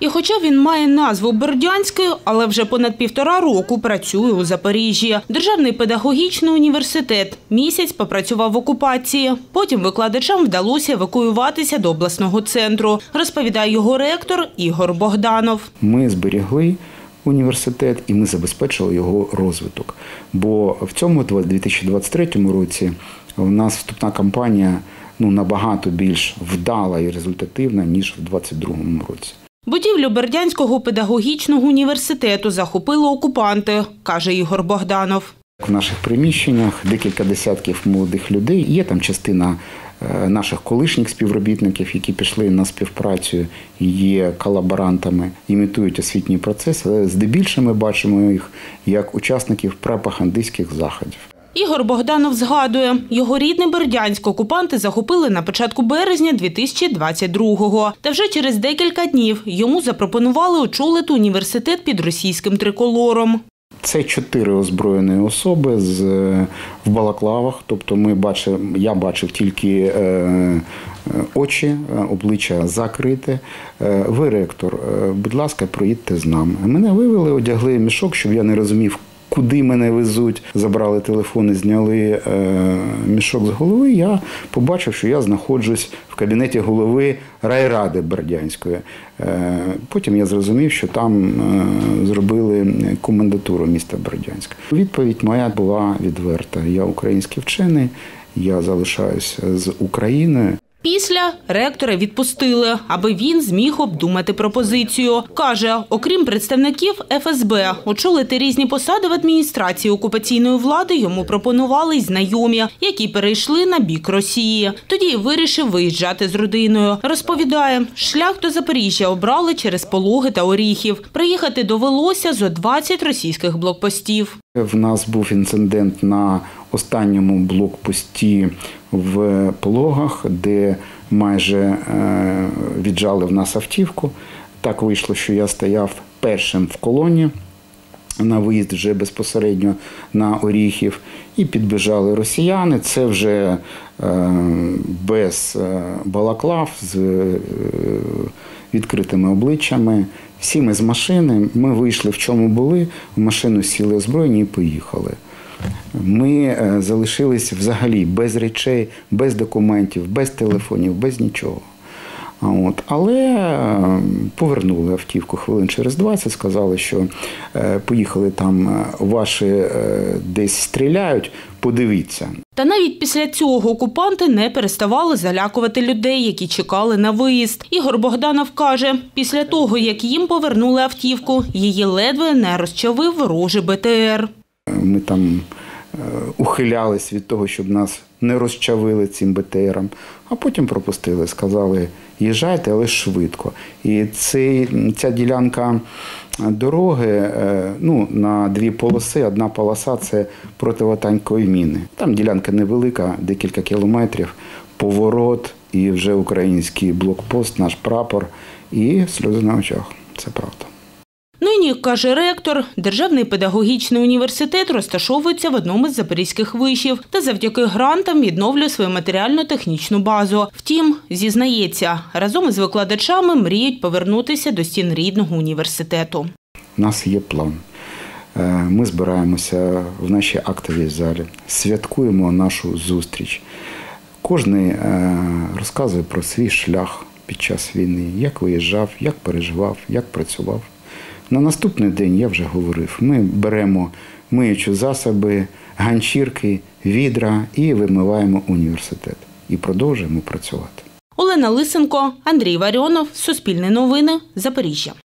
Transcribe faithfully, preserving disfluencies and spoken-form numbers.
І хоча він має назву Бердянський, але вже понад півтора року працює у Запоріжжі. Державний педагогічний університет місяць попрацював в окупації. Потім викладачам вдалося евакуюватися до обласного центру, розповідає його ректор Ігор Богданов. Ми зберігли університет і ми забезпечили його розвиток. Бо в цьому дві тисячі двадцять третьому році у нас вступна кампанія ну, набагато більш вдала і результативна, ніж в двадцять другому році. Будівлю Бердянського педагогічного університету захопили окупанти, каже Ігор Богданов. В наших приміщеннях декілька десятків молодих людей. Є там частина наших колишніх співробітників, які пішли на співпрацю, є колаборантами, імітують освітній процес. Але здебільшого ми бачимо їх як учасників пропагандистських заходів. Ігор Богданов згадує, його рідний Бердянськ окупанти захопили на початку березня дві тисячі двадцять другого. Та вже через декілька днів йому запропонували очолити університет під російським триколором. Це чотири озброєні особи з, в балаклавах. Тобто ми бачили, я бачив тільки е, очі, обличчя закрите. Е, ви, ректор, е, будь ласка, проїдьте з нами. Мене вивели, одягли мішок, щоб я не розумів, куди мене везуть. Забрали телефон і зняли е, мішок з голови. Я побачив, що я знаходжусь в кабінеті голови райради Бердянської. Е, потім я зрозумів, що там е, зробили комендатуру міста Бердянська. Відповідь моя була відверта. Я український вчений, я залишаюся з Україною. Після ректора відпустили, аби він зміг обдумати пропозицію. Каже, окрім представників еф ес бе, очолити різні посади в адміністрації окупаційної влади йому пропонували й знайомі, які перейшли на бік Росії. Тоді й вирішив виїжджати з родиною. Розповідає, шлях до Запоріжжя обрали через Пологи та Оріхів. Приїхати довелося зо двадцять російських блокпостів. В нас був інцидент на останньому блокпості в Пологах, де майже віджали в нас автівку. Так вийшло, що я стояв першим в колоні на виїзд вже безпосередньо на Оріхів. І підбіжали росіяни. Це вже без балаклав, з відкритими обличчями. Всі ми з машини, ми вийшли в чому були, в машину сіли озброєні і поїхали. Ми залишились взагалі без речей, без документів, без телефонів, без нічого. От. Але повернули автівку хвилин через двадцять, сказали, що поїхали там, ваші десь стріляють, подивіться. Та навіть після цього окупанти не переставали залякувати людей, які чекали на виїзд. Ігор Богданов каже, після того, як їм повернули автівку, її ледве не розчавив ворожий бе те ер. Ми там ухилялись від того, щоб нас не розчавили цим бе те ером, а потім пропустили, сказали, їжджайте, але швидко. І цей, ця ділянка дороги ну, на дві полоси, одна полоса – це противотанкові міни. Там ділянка невелика, декілька кілометрів, поворот і вже український блокпост, наш прапор і сльози на очах. Це правда. Нині, каже ректор, Державний педагогічний університет розташовується в одному з запорізьких вишів та завдяки грантам відновлює свою матеріально-технічну базу. Втім, зізнається, разом із викладачами мріють повернутися до стін рідного університету. У нас є план. Ми збираємося в нашій актовій залі, святкуємо нашу зустріч. Кожен розказує про свій шлях під час війни, як виїжджав, як переживав, як працював. На наступний день я вже говорив, ми беремо миючі засоби, ганчірки, відра і вимиваємо університет. І продовжуємо працювати. Олена Лисенко, Андрій Варіонов, Суспільне новини, Запоріжжя.